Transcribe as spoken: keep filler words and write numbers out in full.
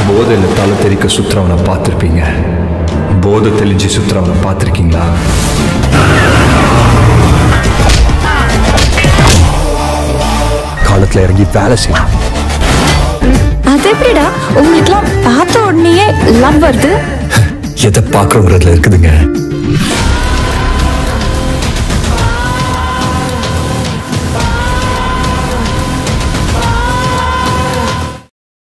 போதையில தலை தெறிக்க சுத்துறவனை பார்த்துருப்பீங்க. போதை தெளிஞ்சு சுத்துறவனை பார்த்துருக்கீங்களா? காலத்துல இறங்கி வேலை செய்யணும். அது எப்படிடா உங்களுக்குலாம் பார்த்த உடனேயே லவ் வருது? எதை பார்க்கறோங்கிறதுல இருக்குதுங்க.